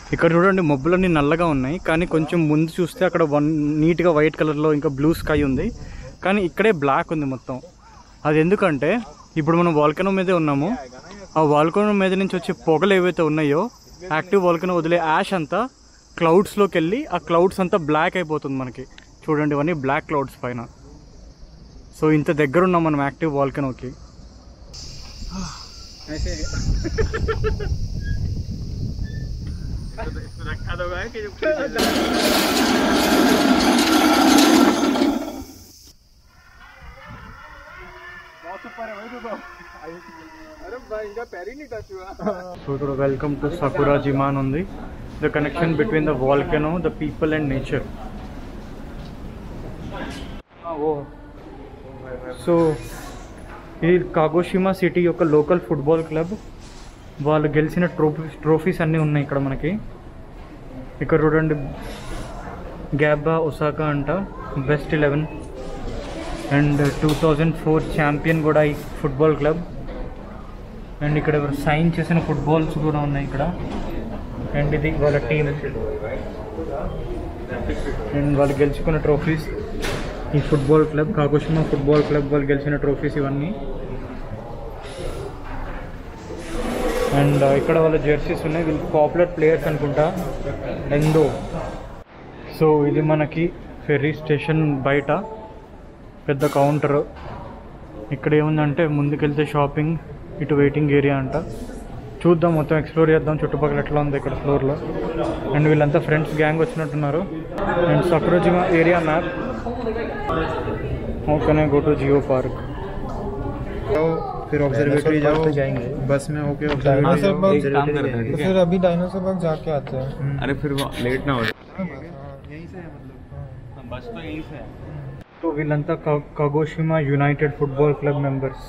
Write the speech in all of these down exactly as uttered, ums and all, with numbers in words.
ఇక్కడ చూడండి మబ్బులన్నీ నల్లగా ఉన్నాయి, కానీ కొంచెం ముందు చూస్తే అక్కడ వన్ నీట్గా వైట్ కలర్లో ఇంకా బ్లూ స్కై ఉంది, కానీ ఇక్కడే బ్లాక్ ఉంది మొత్తం. అది ఎందుకంటే ఇప్పుడు మనం వాల్కనో మీదే ఉన్నాము. ఆ వాల్కనో మీద నుంచి వచ్చే పొగలు ఏవైతే ఉన్నాయో, యాక్టివ్ వాల్కనో వదిలే యాష్ అంతా క్లౌడ్స్లోకి వెళ్ళి ఆ క్లౌడ్స్ అంతా బ్లాక్ అయిపోతుంది మనకి. చూడండి ఇవన్నీ బ్లాక్ క్లౌడ్స్ పైన. సో ఇంత దగ్గర ఉన్నాం మనం యాక్టివ్ వాల్కనోకి. సో ఇక్కడ వెల్కమ్ టు సకురాజిమా అని ఉంది. The connection between the volcano, the people and nature. So ఇది కాగోషిమా సిటీ యొక్క లోకల్ ఫుట్బాల్ క్లబ్. వాళ్ళు గెలిచిన ట్రోఫీ ట్రోఫీస్ అన్నీ ఉన్నాయి ఇక్కడ మనకి. ఇక్కడ చూడండి గ్యాబా ఒసాకా అంట best eleven, and two thousand four champion కూడా ఈ ఫుట్బాల్ క్లబ్. అండ్ ఇక్కడ సైన్ చేసిన ఫుట్బాల్స్ కూడా ఉన్నాయి ఇక్కడ. అండ్ ఇది వాళ్ళ టీమ్, అండ్ వాళ్ళు గెలుచుకున్న ట్రోఫీస్. ఈ football club Kagoshima football club వాళ్ళు గెలిచిన ట్రోఫీస్ ఇవన్నీ. అండ్ ఇక్కడ వాళ్ళ జెర్సీస్ ఉన్నాయి. వీళ్ళు పాపులర్ ప్లేయర్స్ అనుకుంటా, ఎందో. సో ఇది మనకి ఫెర్రీ స్టేషన్ బయట పెద్ద కౌంటర్. ఇక్కడ ఏముందంటే ముందుకెళ్తే షాపింగ్, ఇటు వెయిటింగ్ ఏరియా అంట. చూద్దాం, మొత్తం ఎక్స్ప్లోర్ చేద్దాం చుట్టుపక్కల ఎట్లా ఉంది ఇక్కడ ఫ్లోర్లో. అండ్ వీళ్ళంతా ఫ్రెండ్స్ గ్యాంగ్ వచ్చినట్టున్నారు. And Sakurajima area map. How can I go to geo park? फिर ऑब्जर्वेटरी जाओ, जाएंगे बस में होके ऑब्जर्वेटरी काम करते हैं। फिर अभी डायनासोर पार्क जाके आते हैं। अरे फिर वो लेट ना हो जाए। यहीं से है मतलब बस तो यहीं से है। तो వీళ్ళంతా Kagoshima united football club members.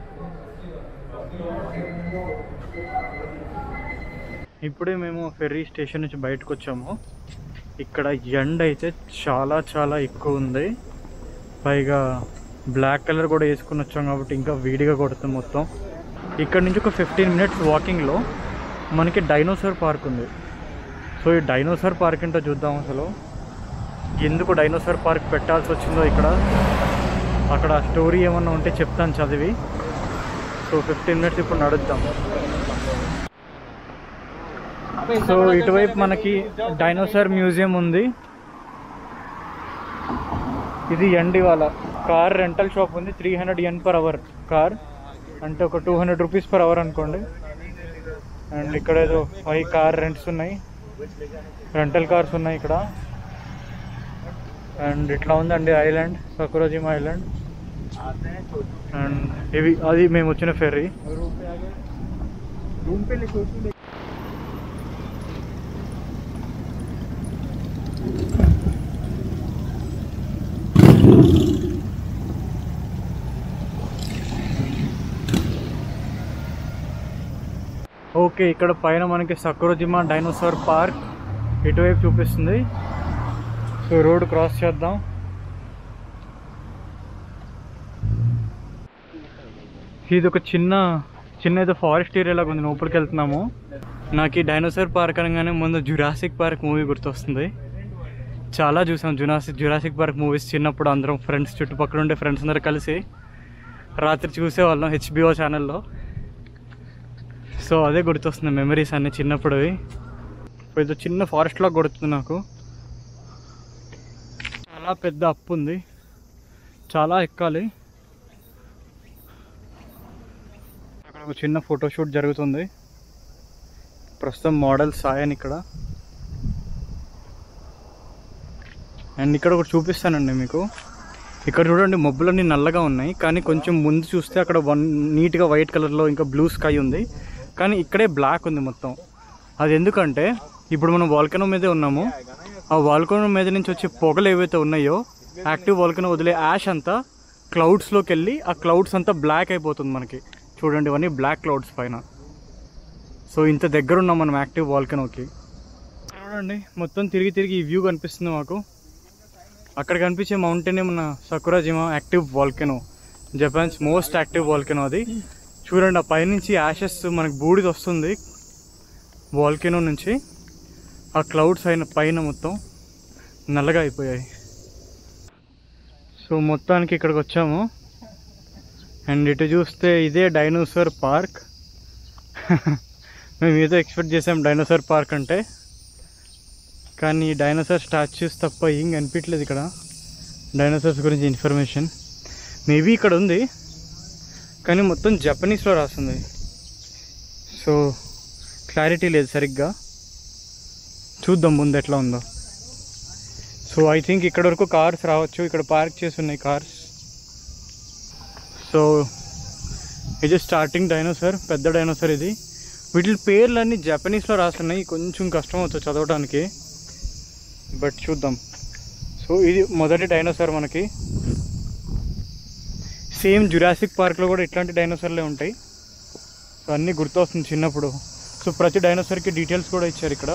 ఇప్పుడే మేము ఫెర్రీ స్టేషన్ నుంచి బయటకు వచ్చాము. ఇక్కడ ఎండ అయితే చాలా చాలా ఎక్కువ ఉంది. పైగా బ్లాక్ కలర్ కూడా వేసుకుని వచ్చాం కాబట్టి ఇంకా వేడిగా కొడుతుంది మొత్తం. ఇక్కడ నుంచి ఒక ఫిఫ్టీన్ మినిట్స్ వాకింగ్లో మనకి డైనోసార్ పార్క్ ఉంది. సో ఈ డైనోసార్ పార్క్ ఏంటో చూద్దాం. అసలు ఎందుకు డైనోసార్ పార్క్ పెట్టాల్సి వచ్చిందో ఇక్కడ, అక్కడ స్టోరీ ఏమన్నా ఉంటే చెప్తాను చదివి. సో ఫిఫ్టీన్ మినిట్స్ ఇప్పుడు నడుద్దాం. సో ఇటువైపు మనకి డైనోసార్ మ్యూజియం ఉంది. ఇది ఎండి వాళ్ళ కార్ రెంటల్ షాప్ ఉంది. Three hundred yen per hour car అంటే ఒక two hundred rupees per hour అనుకోండి. అండ్ ఇక్కడ ఏదో ఫైవ్ కార్ రెంట్స్ ఉన్నాయి, రెంటల్ కార్స్ ఉన్నాయి ఇక్కడ. అండ్ ఇట్లా ఉందండి ఐలాండ్, సకురాజిమా ఐలాండ్. అండ్ ఇవి అది మేము వచ్చిన ఫెర్రీ. ఓకే, ఇక్కడ పైన మనకి సకురాజిమా డైనోసార్ పార్క్ ఇటువైపు చూపిస్తుంది. సో రోడ్ క్రాస్ చేద్దాం. ఇది ఒక చిన్న చిన్న ఏదో ఫారెస్ట్ ఏరియా లాగా ఉంది. లోపలికి వెళ్తున్నాము. నాకు ఈ డైనోసార్ పార్క్ అనగానే ముందు జురాసిక్ పార్క్ మూవీ గుర్తొస్తుంది. చాలా చూసాం జురాసిక్ జురాసిక్ పార్క్ మూవీస్ చిన్నప్పుడు. అందరం ఫ్రెండ్స్, చుట్టుపక్కల ఉండే ఫ్రెండ్స్ అందరూ కలిసి రాత్రి చూసేవాళ్ళం హెచ్బిఓ ఛానల్లో. సో అదే గుర్తొస్తుంది మెమరీస్ అన్నీ చిన్నప్పుడువి. ఇది చిన్న ఫారెస్ట్ లాగా కొడుతుంది నాకు. చాలా పెద్ద అప్పు ఉంది, చాలా ఎక్కాలి. అక్కడ ఒక చిన్న ఫోటోషూట్ జరుగుతుంది. ప్రస్తుతం మోడల్ సాయన్ ఇక్కడ. అండ్ ఇక్కడ ఒకటి చూపిస్తానండి మీకు. ఇక్కడ చూడండి మబ్బులన్నీ నల్లగా ఉన్నాయి, కానీ కొంచెం ముందు చూస్తే అక్కడ వన్ నీట్గా వైట్ కలర్లో ఇంకా బ్లూ స్కై ఉంది, కానీ ఇక్కడే బ్లాక్ ఉంది మొత్తం. అది ఎందుకంటే ఇప్పుడు మనం వాల్కనో మీదే ఉన్నాము. ఆ వాల్కనో మీద నుంచి వచ్చే పొగలు ఏవైతే ఉన్నాయో, యాక్టివ్ వాల్కనో వదిలే యాష్ అంతా క్లౌడ్స్లోకి వెళ్ళి ఆ క్లౌడ్స్ అంతా బ్లాక్ అయిపోతుంది మనకి. చూడండి ఇవన్నీ బ్లాక్ క్లౌడ్స్ పైన. సో ఇంత దగ్గర ఉన్నాం మనం యాక్టివ్ వాల్కనోకి. చూడండి మొత్తం తిరిగి తిరిగి ఈ వ్యూ కనిపిస్తుంది మాకు. అక్కడ కనిపించే మౌంటైన్ మన Sakurajima active volcano, Japan's most active volcano అది. చూడండి ఆ పైనుంచి యాషెస్ మనకు బూడిద వస్తుంది వాల్కనో నుంచి. ఆ క్లౌడ్స్ అయిన పైన మొత్తం నల్లగా అయిపోయాయి. సో మొత్తానికి ఇక్కడికి వచ్చాము. అండ్ ఇటు చూస్తే ఇదే డైనోసార్ పార్క్. మేము ఏదో ఎక్స్పెక్ట్ చేసాం డైనోసార్ పార్క్ అంటే, కానీ డైనోసార్ స్టాచ్యూస్ తప్ప ఏం కనిపించలేదు ఇక్కడ. డైనోసార్స్ గురించి ఇన్ఫర్మేషన్ మేబీ ఇక్కడ ఉంది, కానీ మొత్తం జపనీస్లో రాస్తుంది. సో క్లారిటీ లేదు సరిగ్గా. చూద్దాం ముందు ఎట్లా ఉందో. సో ఐ థింక్ ఇక్కడ వరకు కార్స్ రావచ్చు. ఇక్కడ పార్క్ చేసి ఉన్నాయి కార్స్. సో ఇది స్టార్టింగ్ డైనోసార్, పెద్ద డైనోసార్ ఇది. వీటి పేర్లన్నీ జపనీస్లో రాస్తున్నాయి, కొంచెం కష్టం అవుతుంది చదవడానికి, బట్ చూద్దాం. సో ఇది మొదటి డైనోసార్ మనకి. సేమ్ జురాసిక్ పార్క్లో కూడా ఇట్లాంటి డైనోసార్లే ఉంటాయి. సో అన్నీ గుర్తొస్తుంది చిన్నప్పుడు. సో ప్రతి డైనోసార్కి డీటెయిల్స్ కూడా ఇచ్చారు ఇక్కడ.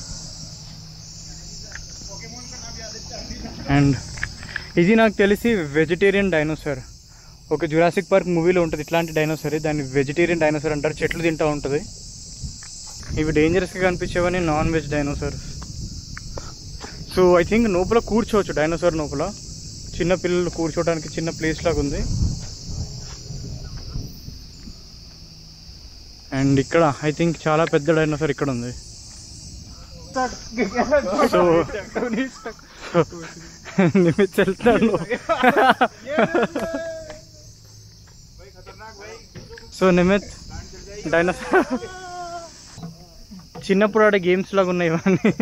అండ్ ఇది నాకు తెలిసి వెజిటేరియన్ డైనోసార్. ఒక జురాసిక్ పార్క్ మూవీలో ఉంటుంది ఇట్లాంటి డైనోసార్, దాన్ని వెజిటేరియన్ డైనోసార్ అంటారు. చెట్లు తింటూ ఉంటుంది. ఇవి డేంజరస్గా కనిపించేవని non veg dinosaur. So I think లోపల కూర్చోవచ్చు డైనోసార్ లోపల. చిన్న పిల్లలు కూర్చోవడానికి చిన్న ప్లేస్ లాగా ఉంది. అండ్ ఇక్కడ ఐ థింక్ చాలా పెద్ద డైనోసార్ ఇక్కడ ఉంది. సో నిమిత్ వెళ్తాను. సో నిమిత్ డైనోసార్ చిన్నప్పుడు ఆడే గేమ్స్ లాగా ఉన్నాయి ఇవన్నీ.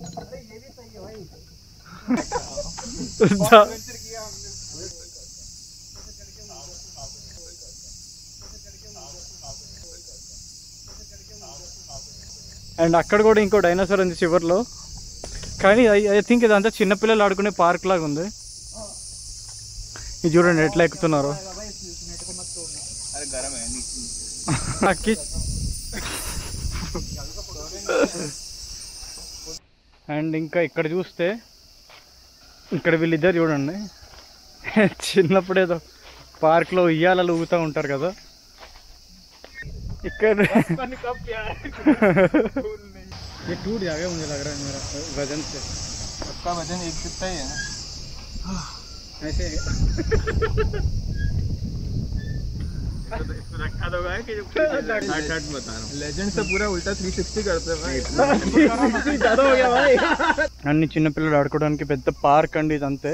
అండ్ అక్కడ కూడా ఇంకో డైనోసార్ ఉంది చివర్లో, కానీ ఐ ఐ థింక్ ఇదంతా చిన్నపిల్లలు ఆడుకునే పార్క్ లాగా ఉంది. ఇది చూడండి ఎట్లా ఎక్కుతున్నారు. అండ్ ఇంకా ఇక్కడ చూస్తే ఇక్కడ వీళ్ళిద్దరు చూడండి, చిన్నప్పుడు ఏదో పార్క్లో ఉయ్యాలలు ఊగుతూ ఉంటారు కదా. ఇక్కడ ये टूट जाएगा मुझे लग रहा है मेरा वजन से. उसका वजन एक कितना ही है ना ऐसे रखा तो है कि बता रहा हूँ. लेजेंड से पूरा उल्टा थ्री सिक्सटी करते हैं भाई. ज़्यादा हो गया भाई. అన్ని చిన్న పిల్లలు ఆడుకోవడానికి పెద్ద పార్క్ అండి ఇదంతే.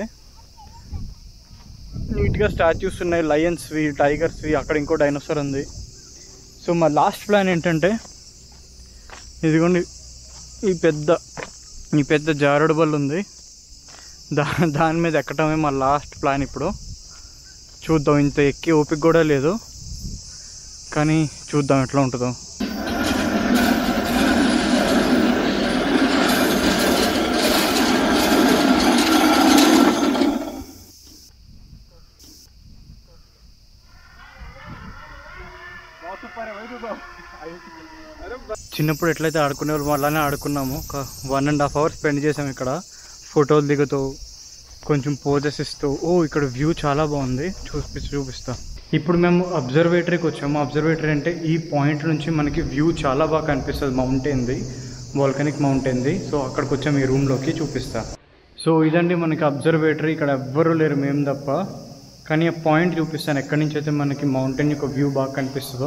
నీట్గా స్టాచ్యూస్ ఉన్నాయి, లయన్స్వి, టైగర్స్వి. అక్కడ ఇంకో డైనోసార్ ఉంది. సో మా లాస్ట్ ప్లాన్ ఏంటంటే ఇదిగోండి ఈ పెద్ద ఈ పెద్ద జారుడు బల్ల ఉంది, దా దాని మీద ఎక్కడమే మా లాస్ట్ ప్లాన్. ఇప్పుడు చూద్దాం. ఇంత ఎక్కి ఓపిక కూడా లేదు, కానీ చూద్దాం ఎట్లా ఉంటుందో. చిన్నప్పుడు ఎట్లయితే ఆడుకునే వాళ్ళు అలానే ఆడుకున్నాము. ఒక one and half hour spend చేసాము ఇక్కడ, ఫోటోలు దిగుతూ కొంచెం పోజెస్ ఇస్తూ. ఓ ఇక్కడ వ్యూ చాలా బాగుంది, చూపి చూపిస్తా. ఇప్పుడు మేము అబ్జర్వేటరీకి వచ్చాము. అబ్జర్వేటరీ అంటే ఈ పాయింట్ నుంచి మనకి వ్యూ చాలా బాగా కనిపిస్తుంది, మౌంటైన్ది, వాల్కనిక్ మౌంటైన్ది. సో అక్కడికి వచ్చాము, ఈ రూమ్లోకి చూపిస్తా. సో ఇదండి మనకి అబ్జర్వేటరీ. ఇక్కడ ఎవ్వరూ లేరు, మేము తప్ప. కానీ ఆ పాయింట్ చూపిస్తాను ఎక్కడి నుంచి అయితే మనకి మౌంటైన్ యొక్క వ్యూ బాగా కనిపిస్తుందో.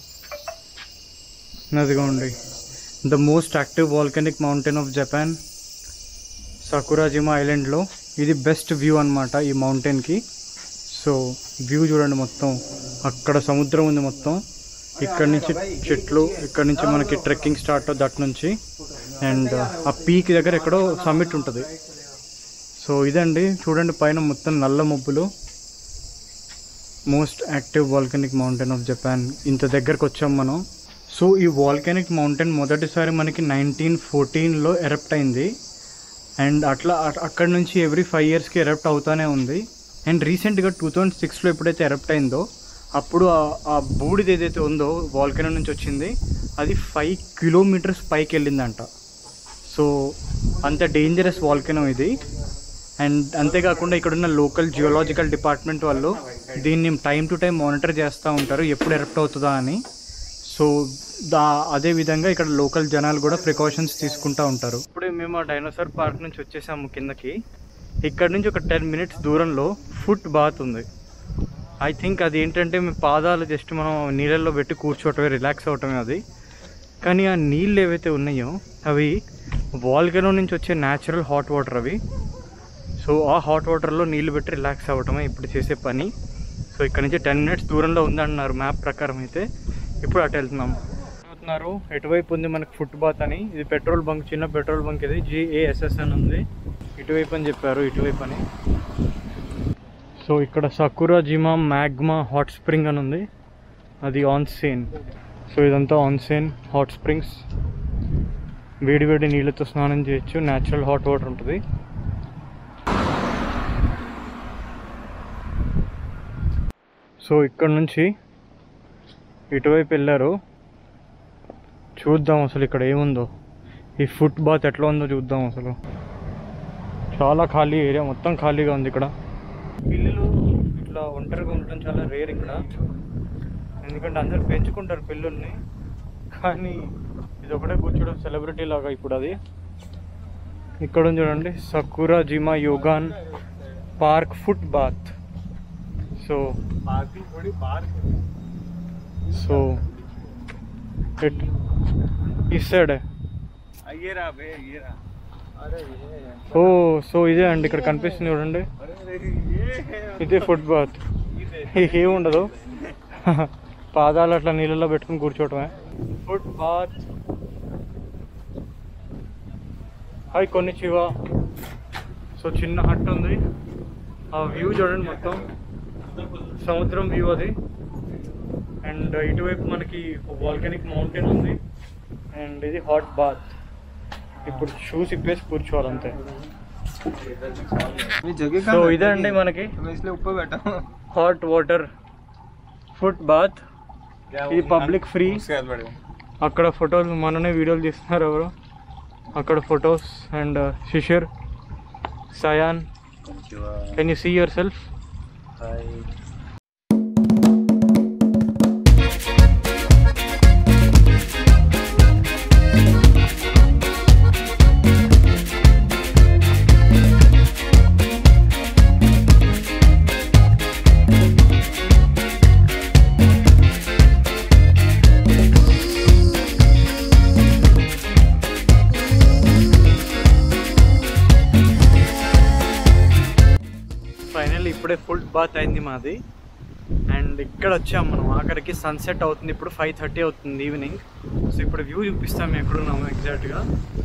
అదిగోండి, the most active volcanic mountain of Japan, Sakurajima ఐలాండ్లో ఇది బెస్ట్ వ్యూ అనమాట ఈ మౌంటైన్కి. సో వ్యూ చూడండి, మొత్తం అక్కడ సముద్రం ఉంది మొత్తం. ఇక్కడ నుంచి చెట్లు, ఇక్కడ నుంచి మనకి ట్రెక్కింగ్ స్టార్ట్ దట్ నుంచి. అండ్ ఆ పీక్ దగ్గర ఎక్కడో సమ్మిట్ ఉంటుంది. సో ఇదండి చూడండి, పైన మొత్తం నల్ల మబ్బులు. Most active volcanic mountain of Japan. ఇంత దగ్గరకు వచ్చాం మనం. సో ఈ వాల్కనిక్ మౌంటైన్ మొదటిసారి మనకి నైన్టీన్ ఫోర్టీన్లో ఎరప్ట్ అయింది. అండ్ అట్లా అక్కడ నుంచి ఎవ్రీ ఫైవ్ ఇయర్స్కి ఎరప్ట్ అవుతూనే ఉంది. అండ్ రీసెంట్గా టూ థౌజండ్ సిక్స్లో ఎప్పుడైతే ఎరప్ట్ అయిందో అప్పుడు ఆ బూడిది ఏదైతే ఉందో వాల్కనో నుంచి వచ్చింది, అది ఫైవ్ కిలోమీటర్స్ పైకి వెళ్ళిందంట. సో అంత డేంజరస్ వాల్కనో ఇది. అండ్ అంతేకాకుండా ఇక్కడున్న లోకల్ జియోలాజికల్ డిపార్ట్మెంట్ వాళ్ళు దీన్ని టైం టు టైం మానిటర్ చేస్తూ ఉంటారు, ఎప్పుడు ఎరప్ట్ అవుతుందా అని. సో దా అదే విధంగా ఇక్కడ లోకల్ జనాలు కూడా ప్రికాషన్స్ తీసుకుంటూ ఉంటారు. ఇప్పుడే మేము ఆ డైనోసార్ పార్క్ నుంచి వచ్చేసాము కిందకి. ఇక్కడ నుంచి ఒక టెన్ మినిట్స్ దూరంలో ఫుట్ బాత్ ఉంది. ఐ థింక్ అది ఏంటంటే మీ పాదాలు జస్ట్ మనం నీళ్ళల్లో పెట్టి కూర్చోవటమే, రిలాక్స్ అవటమే అది. కానీ ఆ నీళ్ళు ఏవైతే ఉన్నాయో అవి వాల్కెనో నుంచి వచ్చే న్యాచురల్ హాట్ వాటర్ అవి. సో ఆ హాట్ వాటర్లో నీళ్ళు పెట్టి రిలాక్స్ అవ్వటమే ఇప్పుడు చేసే పని. సో ఇక్కడ నుంచి టెన్ మినిట్స్ దూరంలో ఉందన్నారు మ్యాప్ ప్రకారం అయితే. ఇప్పుడు అటు వెళ్తున్నాం. చెప్తున్నారు ఎటువైపు ఉంది మనకు ఫుట్ బాత్ అని. ఇది పెట్రోల్ బంక్, చిన్న పెట్రోల్ బంక్. ఇది జిఏఎస్ఎస్ అని ఉంది. ఇటువైపు అని చెప్పారు, ఇటువైపు అని. సో ఇక్కడ Sakurajima magma hot spring అని ఉంది, అది ఆన్సేన్. సో ఇదంతా ఆన్సేన్ హాట్ స్ప్రింగ్స్. వేడి వేడి నీళ్ళతో స్నానం చేయొచ్చు, న్యాచురల్ హాట్ వాటర్ ఉంటుంది. సో ఇక్కడ నుంచి ఇటువైపు వెళ్ళారు. చూద్దాం అసలు ఇక్కడ ఏముందో, ఈ ఫుట్ బాత్ ఎట్లా ఉందో చూద్దాం. అసలు చాలా ఖాళీ ఏరియా, మొత్తం ఖాళీగా ఉంది. ఇక్కడ పిల్లులు ఇట్లా ఒంటరిగా ఉండటం చాలా రేర్ ఇక్కడ, ఎందుకంటే అందరు పెంచుకుంటారు పిల్లుల్ని. కానీ ఇది ఒకటే కూర్చోడం సెలబ్రిటీ లాగా ఇప్పుడు అది. ఇక్కడ చూడండి Sakurajima Yogan Park foot bath. So so it is side oh so ఇదే అండి ఇక్కడ కనిపిస్తుంది చూడండి, ఇదే ఫుట్ బాత్. ఏముండదు, పాదాలు అట్లా నీళ్ళలో పెట్టుకుని కూర్చోవటమే ఫుట్ బాత్. హాయ్ కొన్నిచివా. సో చిన్న హట్ ఉంది. ఆ వ్యూ చూడండి, మొత్తం సముద్రం వ్యూ అది. అండ్ ఇటువైపు మనకి వాల్కెనిక్ మౌంటైన్ ఉంది. అండ్ ఇది హాట్ బాత్. ఇప్పుడు షూస్ ఇప్పేసి కూర్చోవాలంతే. సో ఇదే అండి మనకి హాట్ వాటర్ ఫుట్ బాత్. ఇది పబ్లిక్ ఫ్రీ. అక్కడ ఫొటోస్ మననే వీడియోలు తీస్తున్నారు ఎవరు, అక్కడ photos. And Shishir, Sayan, can you see yourself? Final ఇప్పుడే ఫుల్ బాత్ అయింది మాది. అండ్ ఇక్కడ వచ్చాము మనం ఆఖరికి. సన్సెట్ అవుతుంది ఇప్పుడు, ఫైవ్ థర్టీ అవుతుంది ఈవినింగ్. సో ఇప్పుడు వ్యూ చూపిస్తాం మేము ఎక్కడున్నాము ఎగ్జాక్ట్గా.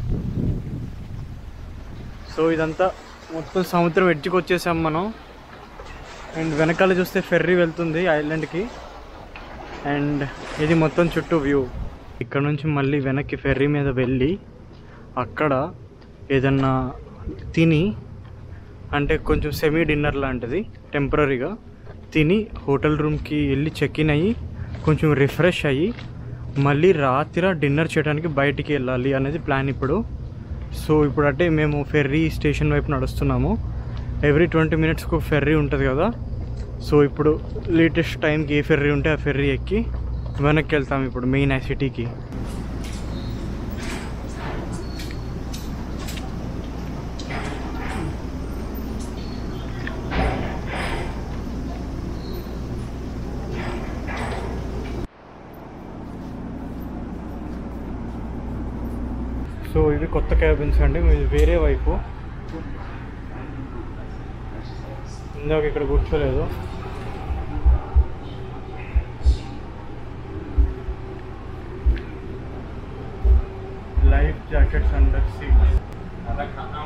సో ఇదంతా మొత్తం సముద్రం ఎడ్జ్కి వచ్చేసాం మనం. అండ్ వెనకాల చూస్తే ఫెర్రీ వెళ్తుంది ఐలాండ్కి. అండ్ ఇది మొత్తం చుట్టూ వ్యూ. ఇక్కడ నుంచి మళ్ళీ వెనక్కి ఫెర్రీ మీద వెళ్ళి అక్కడ ఏదన్నా తిని, అంటే కొంచెం సెమీ డిన్నర్ లాంటిది టెంపరీగా తిని హోటల్ రూమ్కి వెళ్ళి చెక్ ఇన్ అయ్యి కొంచెం రిఫ్రెష్ అయ్యి మళ్ళీ రాత్రి డిన్నర్ చేయడానికి బయటికి వెళ్ళాలి అనేది ప్లాన్ ఇప్పుడు. సో ఇప్పుడు అంటే మేము ఫెర్రీ స్టేషన్ వైపు నడుస్తున్నాము. ఎవ్రీ ట్వంటీ మినిట్స్కి ఫెర్రీ ఉంటుంది కదా. సో ఇప్పుడు లేటెస్ట్ టైంకి ఏ ఫెర్రీ ఉంటే ఆ ఫెర్రీ ఎక్కి వెనక్కి వెళ్తాం ఇప్పుడు మెయిన్ ఆ సిటీకి. సో ఇవి కొత్త క్యాబిన్స్ అండి, ఇది వేరే వైపు. ఇందాక ఇక్కడ కూర్చోలేదు. Life jackets under seat.